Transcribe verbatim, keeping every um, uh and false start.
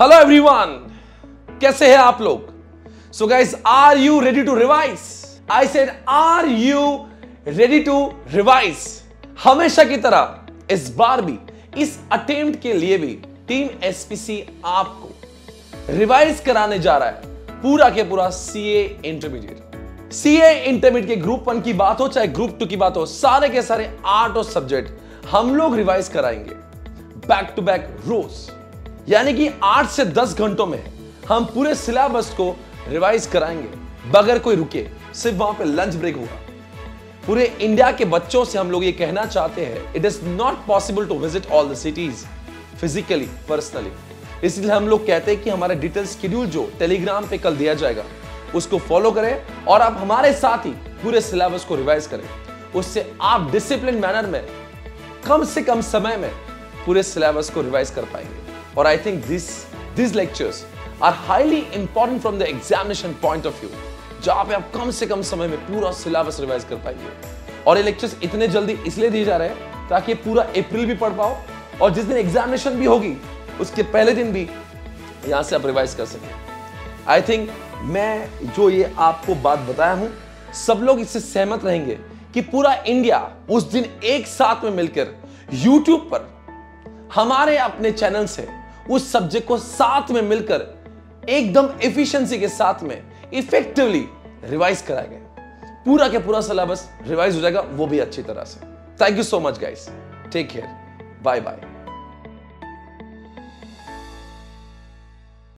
Hello everyone, कैसे हैं आप लोग? So guys, are you ready to revise? I said are you ready to revise? हमेशा की तरह इस बार भी, इस अटेम्प्ट के लिए भी टीम एसपीसी आपको रिवाइज कराने जा रहा है पूरा के पूरा सीए इंटरमीडिएट। सीए इंटरमीडिएट के ग्रुप वन की बात हो चाहे ग्रुप टू की बात हो, सारे के सारे आठ और सब्जेक्ट हम लोग रिवाइज कराएंगे बैक टू बैक रोज, यानी कि आठ से दस घंटों में हम पूरे सिलेबस को रिवाइज कराएंगे बगैर कोई रुके। सिर्फ वहां पे लंच ब्रेक होगा। पूरे इंडिया के बच्चों से हम लोग ये कहना चाहते हैं, it is not possible to visit all the cities physically personally, इसलिए हम लोग कहते हैं कि हमारा डिटेल शेड्यूल जो टेलीग्राम पे कल दिया जाएगा उसको फॉलो करें और आप हमारे साथ ही पूरे सिलेबस को रिवाइज करें। उससे आप डिसिप्लिन मैनर में कम से कम समय में पूरे सिलेबस को रिवाइज कर पाएंगे। और I think this this lectures are highly important from the examination point of view, जहां पे आप कम से कम समय में पूरा सिलेबस रिवाइज कर पाएंगे। और ये लेक्चर्स इतने जल्दी इसलिए दिए जा रहे हैं ताकि पूरा अप्रैल भी पढ़ पाओ और जिस दिन एग्जामिनेशन भी होगी उसके पहले दिन भी यहां से आप रिवाइज कर सकें। आई थिंक मैं जो ये आपको बात बताया हूं, सब लोग इससे सहमत रहेंगे कि पूरा इंडिया उस दिन एक साथ में मिलकर यूट्यूब पर हमारे अपने चैनल से उस सब्जेक्ट को साथ में मिलकर एकदम एफिशिएंसी के साथ में इफेक्टिवली रिवाइज कराएंगे। पूरा के पूरा सिलेबस रिवाइज हो जाएगा, वो भी अच्छी तरह से। Thank you so much guys, take care, bye bye.